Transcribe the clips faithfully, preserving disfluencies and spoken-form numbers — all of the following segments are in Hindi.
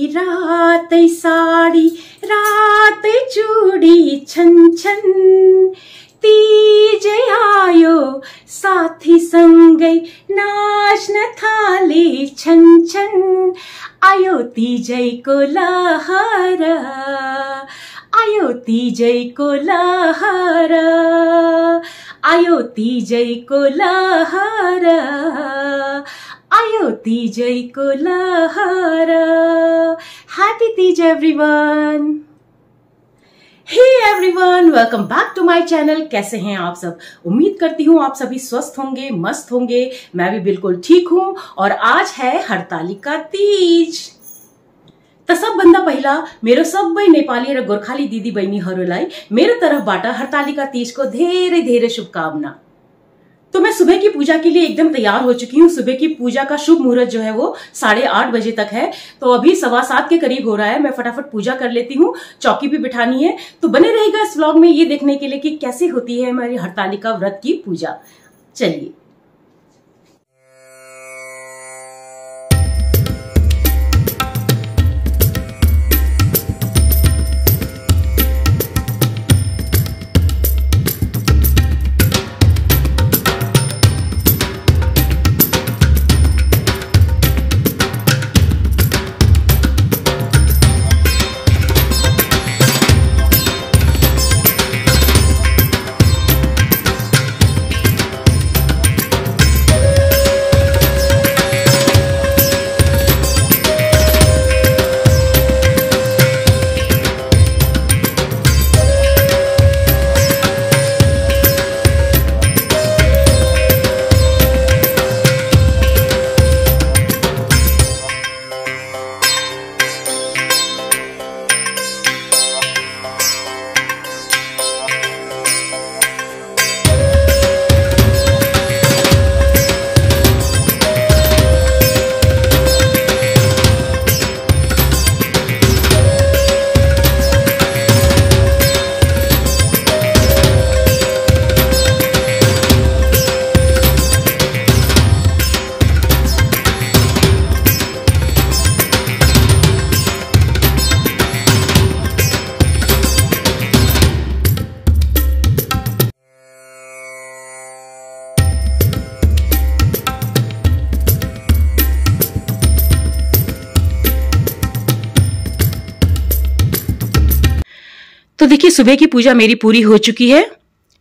रात साड़ी रात चूड़ी छन छन, तीज आयो साथी संगै नाच्न थाले छन छन। आयो तीजैको लहर, आयो तीजैको लहर, आयो तीजैको लहर, आयो तीजैको लहर। Happy Teej everyone. Hey everyone, welcome back to my channel. कैसे हैं आप सब? उम्मीद करती हूँ आप सभी स्वस्थ होंगे, मस्त होंगे। मैं भी बिल्कुल ठीक हूँ। और आज है हरतालिका तीज। त सबभन्दा पहिला मेरो सबै नेपाली र गोर्खाली दिदी बहिनीहरूलाई मेरो तर्फबाट हरतालिका तीजको धेरै धेरै शुभकामना। तो मैं सुबह की पूजा के लिए एकदम तैयार हो चुकी हूँ। सुबह की पूजा का शुभ मुहूर्त जो है वो साढ़े आठ बजे तक है, तो अभी सवा सात के करीब हो रहा है। मैं फटाफट पूजा कर लेती हूँ, चौकी भी बिठानी है। तो बने रहेगा इस व्लॉग में ये देखने के लिए कि कैसे होती है हमारी हरतालिका व्रत की पूजा। चलिए। तो देखिए, सुबह की पूजा मेरी पूरी हो चुकी है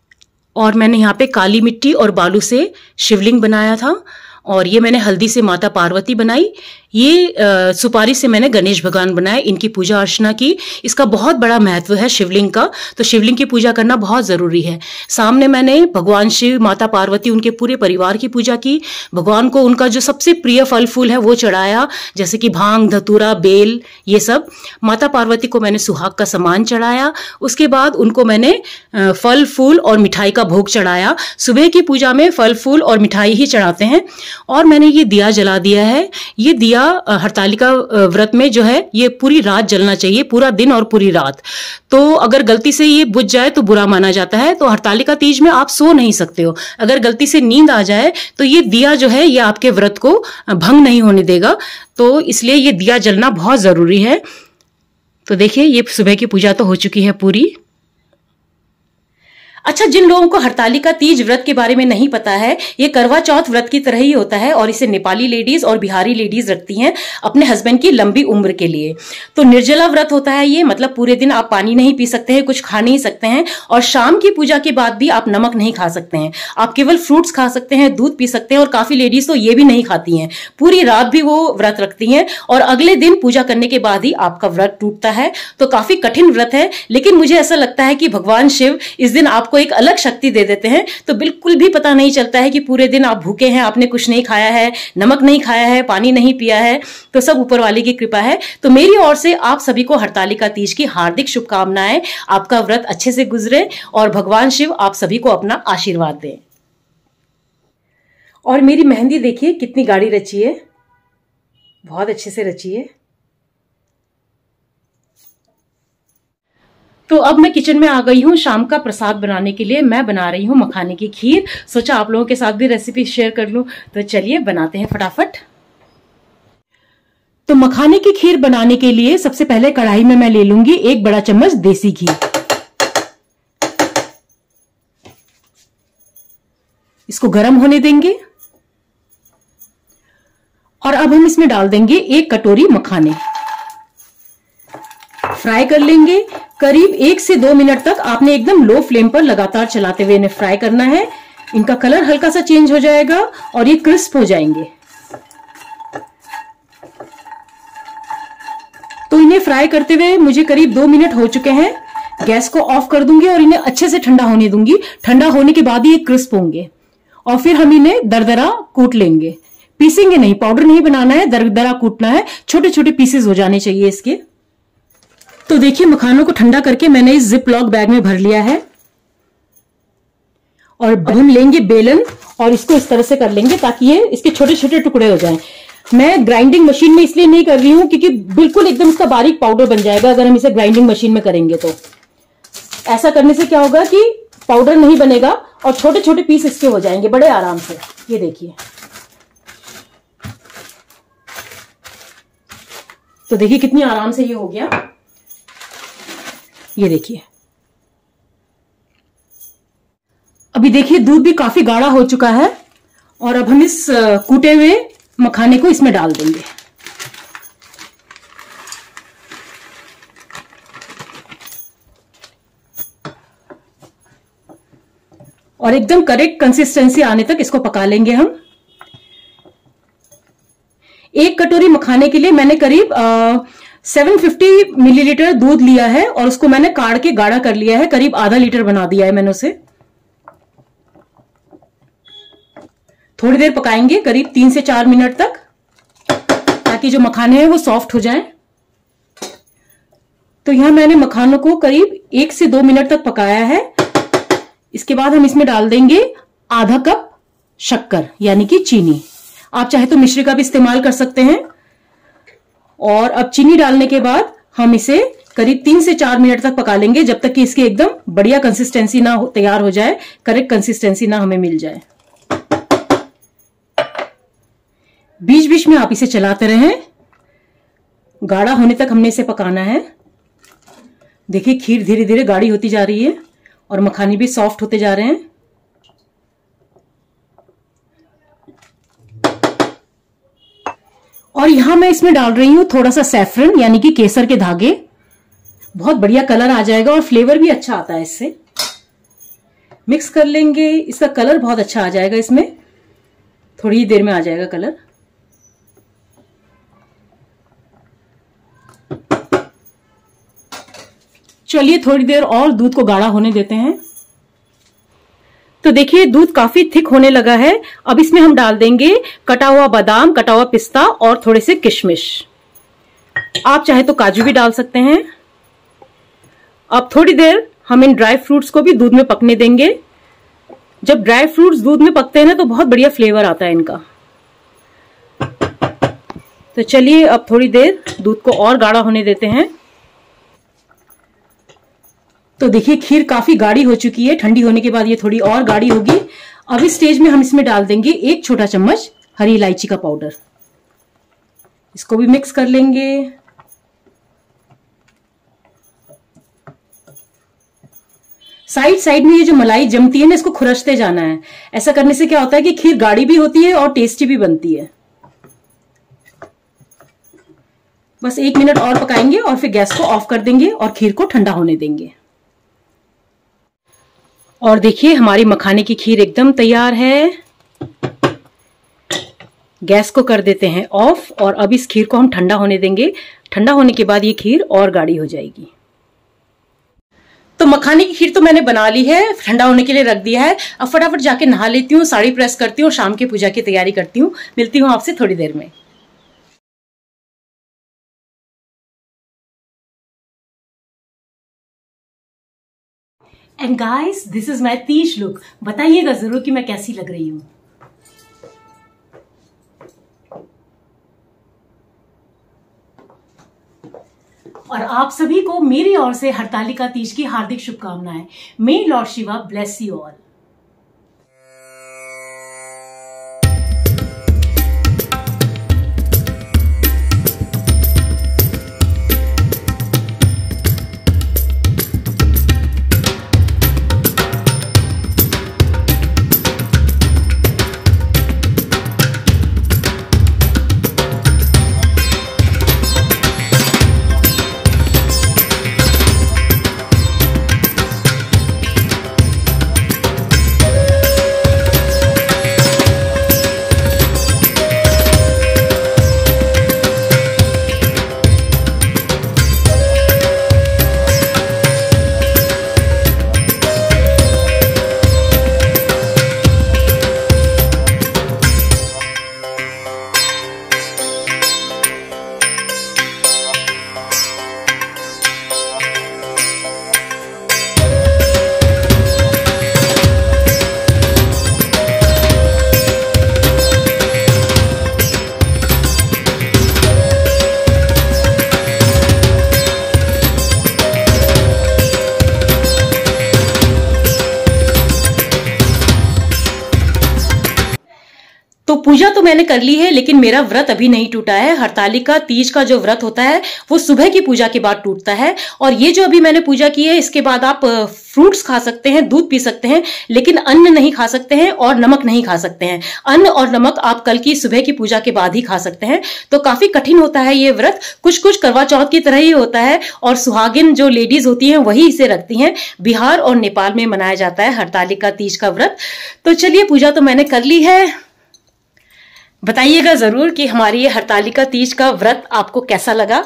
और मैंने यहाँ पे काली मिट्टी और बालू से शिवलिंग बनाया था, और ये मैंने हल्दी से माता पार्वती बनाई। ये आ, सुपारी से मैंने गणेश भगवान बनाए। इनकी पूजा अर्चना की। इसका बहुत बड़ा महत्व है शिवलिंग का, तो शिवलिंग की पूजा करना बहुत जरूरी है। सामने मैंने भगवान शिव, माता पार्वती, उनके पूरे परिवार की पूजा की। भगवान को उनका जो सबसे प्रिय फल फूल है वो चढ़ाया, जैसे कि भांग, धतूरा, बेल, ये सब। माता पार्वती को मैंने सुहाग का सामान चढ़ाया। उसके बाद उनको मैंने फल फूल और मिठाई का भोग चढ़ाया। सुबह की पूजा में फल फूल और मिठाई ही चढ़ाते हैं। और मैंने ये दिया जला दिया है। ये दिया हरतालिका व्रत में जो है ये पूरी रात जलना चाहिए, पूरा दिन और पूरी रात। तो अगर गलती से ये बुझ जाए तो बुरा माना जाता है। तो हरतालिका तीज में आप सो नहीं सकते हो। अगर गलती से नींद आ जाए तो ये दिया जो है ये आपके व्रत को भंग नहीं होने देगा। तो इसलिए ये दिया जलना बहुत जरूरी है। तो देखिए, ये सुबह की पूजा तो हो चुकी है पूरी। अच्छा, जिन लोगों को हरतालिका तीज व्रत के बारे में नहीं पता है, ये करवा चौथ व्रत की तरह ही होता है और इसे नेपाली लेडीज और बिहारी लेडीज रखती हैं अपने हस्बैंड की लंबी उम्र के लिए। तो निर्जला व्रत होता है ये, मतलब पूरे दिन आप पानी नहीं पी सकते हैं, कुछ खा नहीं सकते हैं, और शाम की पूजा के बाद भी आप नमक नहीं खा सकते हैं। आप केवल फ्रूट्स खा सकते हैं, दूध पी सकते हैं, और काफी लेडीज तो ये भी नहीं खाती हैं। पूरी रात भी वो व्रत रखती हैं और अगले दिन पूजा करने के बाद ही आपका व्रत टूटता है। तो काफी कठिन व्रत है, लेकिन मुझे ऐसा लगता है कि भगवान शिव इस दिन आपको एक अलग शक्ति दे देते हैं। तो बिल्कुल भी पता नहीं चलता है कि पूरे दिन आप भूखे हैं, आपने कुछ नहीं खाया है, नमक नहीं खाया है, पानी नहीं पिया है। तो सब ऊपर वाले की कृपा है। तो मेरी ओर से आप सभी को हरतालिका तीज की हार्दिक शुभकामनाएं। आपका व्रत अच्छे से गुजरे और भगवान शिव आप सभी को अपना आशीर्वाद दें। और मेरी मेहंदी देखिए कितनी गाढ़ी रची है, बहुत अच्छे से रची है। तो अब मैं किचन में आ गई हूँ शाम का प्रसाद बनाने के लिए। मैं बना रही हूँ मखाने की खीर। सोचा आप लोगों के साथ भी रेसिपी शेयर कर लूँ। तो चलिए बनाते हैं फटाफट। तो मखाने की खीर बनाने के लिए सबसे पहले कढ़ाई में मैं ले लूंगी एक बड़ा चम्मच देसी घी। इसको गर्म होने देंगे और अब हम इसमें डाल देंगे एक कटोरी मखाने। फ्राई कर लेंगे। करीब एक से दो मिनट तक आपने एकदम लो फ्लेम पर लगातार चलाते हुए इन्हें फ्राई करना है। इनका कलर हल्का सा चेंज हो जाएगा और ये क्रिस्प हो जाएंगे। तो इन्हें फ्राई करते हुए मुझे करीब दो मिनट हो चुके हैं। गैस को ऑफ कर दूंगी और इन्हें अच्छे से ठंडा होने दूंगी। ठंडा होने के बाद ही ये क्रिस्प होंगे और फिर हम इन्हें दरदरा कूट लेंगे। पीसेंगे नहीं, पाउडर नहीं बनाना है, दरदरा कूटना है। छोटे छोटे पीसेस हो जाने चाहिए इसके। तो देखिए मखानों को ठंडा करके मैंने इस जिप लॉक बैग में भर लिया है और हम लेंगे बेलन और इसको इस तरह से कर लेंगे ताकि ये इसके छोटे छोटे टुकड़े हो जाएं। मैं ग्राइंडिंग मशीन में इसलिए नहीं कर रही हूं क्योंकि बिल्कुल एकदम इसका बारीक पाउडर बन जाएगा अगर हम इसे ग्राइंडिंग मशीन में करेंगे। तो ऐसा करने से क्या होगा कि पाउडर नहीं बनेगा और छोटे छोटे पीस इसके हो जाएंगे बड़े आराम से। ये देखिए, तो देखिए कितनी आराम से ये हो गया। ये देखिए, अभी देखिए दूध भी काफी गाढ़ा हो चुका है और अब हम इस कूटे हुए मखाने को इसमें डाल देंगे। और एकदम करेक्ट कंसिस्टेंसी आने तक इसको पका लेंगे हम। एक कटोरी मखाने के लिए मैंने करीब सात सौ पचास मिलीलीटर दूध लिया है और उसको मैंने काढ़ के गाढ़ा कर लिया है। करीब आधा लीटर बना दिया है मैंने उसे। थोड़ी देर पकाएंगे, करीब तीन से चार मिनट तक, ताकि जो मखाने हैं वो सॉफ्ट हो जाएं। तो यहां मैंने मखानों को करीब एक से दो मिनट तक पकाया है। इसके बाद हम इसमें डाल देंगे आधा कप शक्कर यानी कि चीनी। आप चाहे तो मिश्री का भी इस्तेमाल कर सकते हैं। और अब चीनी डालने के बाद हम इसे करीब तीन से चार मिनट तक पका लेंगे जब तक कि इसकी एकदम बढ़िया कंसिस्टेंसी ना तैयार हो जाए, करेक्ट कंसिस्टेंसी ना हमें मिल जाए। बीच बीच में आप इसे चलाते रहें, गाढ़ा होने तक हमने इसे पकाना है। देखिए खीर धीरे धीरे गाढ़ी होती जा रही है और मखाने भी सॉफ्ट होते जा रहे हैं। और यहां मैं इसमें डाल रही हूं थोड़ा सा सैफरन यानी कि केसर के धागे। बहुत बढ़िया कलर आ जाएगा और फ्लेवर भी अच्छा आता है इससे। मिक्स कर लेंगे, इसका कलर बहुत अच्छा आ जाएगा इसमें, थोड़ी ही देर में आ जाएगा कलर। चलिए थोड़ी देर और दूध को गाढ़ा होने देते हैं। तो देखिए दूध काफी थिक होने लगा है। अब इसमें हम डाल देंगे कटा हुआ बादाम, कटा हुआ पिस्ता और थोड़े से किशमिश। आप चाहे तो काजू भी डाल सकते हैं। अब थोड़ी देर हम इन ड्राई फ्रूट्स को भी दूध में पकने देंगे। जब ड्राई फ्रूट्स दूध में पकते हैं ना तो बहुत बढ़िया फ्लेवर आता है इनका। तो चलिए अब थोड़ी देर दूध को और गाढ़ा होने देते हैं। तो देखिए खीर काफी गाढ़ी हो चुकी है। ठंडी होने के बाद ये थोड़ी और गाढ़ी होगी। अब इस स्टेज में हम इसमें डाल देंगे एक छोटा चम्मच हरी इलायची का पाउडर। इसको भी मिक्स कर लेंगे। साइड साइड में ये जो मलाई जमती है ना, इसको खुरचते जाना है। ऐसा करने से क्या होता है कि खीर गाढ़ी भी होती है और टेस्टी भी बनती है। बस एक मिनट और पकाएंगे और फिर गैस को ऑफ कर देंगे और खीर को ठंडा होने देंगे। और देखिए हमारी मखाने की खीर एकदम तैयार है। गैस को कर देते हैं ऑफ और अब इस खीर को हम ठंडा होने देंगे। ठंडा होने के बाद ये खीर और गाढ़ी हो जाएगी। तो मखाने की खीर तो मैंने बना ली है, ठंडा होने के लिए रख दिया है। अब फटाफट जाके नहा लेती हूँ, साड़ी प्रेस करती हूँ, शाम की पूजा की तैयारी करती हूँ। मिलती हूँ आपसे थोड़ी देर में। And guys, this is my Teej look. बताइएगा जरूर कि मैं कैसी लग रही हूं। और आप सभी को मेरी ओर से हरतालिका तीज की हार्दिक शुभकामनाएं। May lord Shiva bless you all. पूजा तो मैंने कर ली है, लेकिन मेरा व्रत अभी नहीं टूटा है। हरतालिका तीज का जो व्रत होता है वो सुबह की पूजा के बाद टूटता है। और ये जो अभी मैंने पूजा की है, इसके बाद आप फ्रूट्स खा सकते हैं, दूध पी सकते हैं, लेकिन अन्न नहीं खा सकते हैं और नमक नहीं खा सकते हैं। अन्न और नमक आप कल की सुबह की पूजा के बाद ही खा सकते हैं। तो काफी कठिन होता है ये व्रत, कुछ कुछ करवा चौथ की तरह ही होता है, और सुहागिन जो लेडीज होती हैं वही इसे रखती हैं। बिहार और नेपाल में मनाया जाता है हरतालिका तीज का व्रत। तो चलिए, पूजा तो मैंने कर ली है। बताइएगा जरूर कि हमारी ये हरतालिका तीज का व्रत आपको कैसा लगा।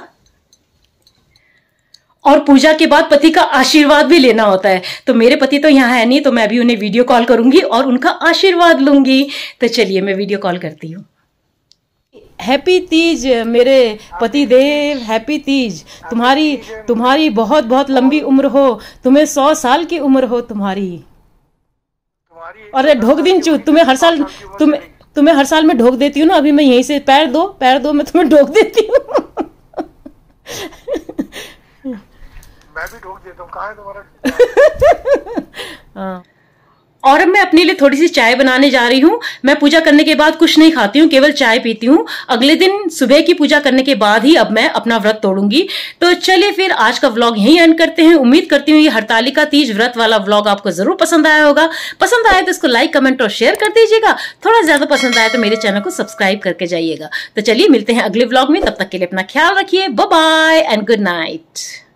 और पूजा के बाद पति का आशीर्वाद भी लेना होता है। तो मेरे पति तो यहाँ है नहीं, तो मैं अभी उन्हें वीडियो कॉल करूंगी और उनका आशीर्वाद लूंगी। तो चलिए, मैं वीडियो कॉल करती हूँ। हैप्पी तीज मेरे पति देव, हैप्पी तीज। तुम्हारी तुम्हारी बहुत बहुत लंबी उम्र हो, तुम्हें सौ साल की उम्र हो तुम्हारी। अरे ढोक दिन चू, तुम्हें हर साल तुम्हें तुम्हें हर साल मैं ढोक देती हूँ ना। अभी मैं यहीं से पैर दो पैर दो मैं तुम्हें ढोक देती हूँ। मैं भी ढोक देता हूँ। कहाँ है तुम्हारा? हाँ। और अब मैं अपने लिए थोड़ी सी चाय बनाने जा रही हूँ। मैं पूजा करने के बाद कुछ नहीं खाती हूँ, केवल चाय पीती हूँ। अगले दिन सुबह की पूजा करने के बाद ही अब मैं अपना व्रत तोड़ूंगी। तो चलिए फिर आज का व्लॉग यहीं एंड करते हैं। उम्मीद करती हूँ ये हरतालिका तीज व्रत वाला व्लॉग आपको जरूर पसंद आया होगा। पसंद आया तो इसको लाइक, कमेंट और शेयर कर दीजिएगा। थोड़ा ज्यादा पसंद आया तो मेरे चैनल को सब्सक्राइब करके जाइएगा। तो चलिए, मिलते हैं अगले व्लॉग में। तब तक के लिए अपना ख्याल रखिए। Bye bye and good night.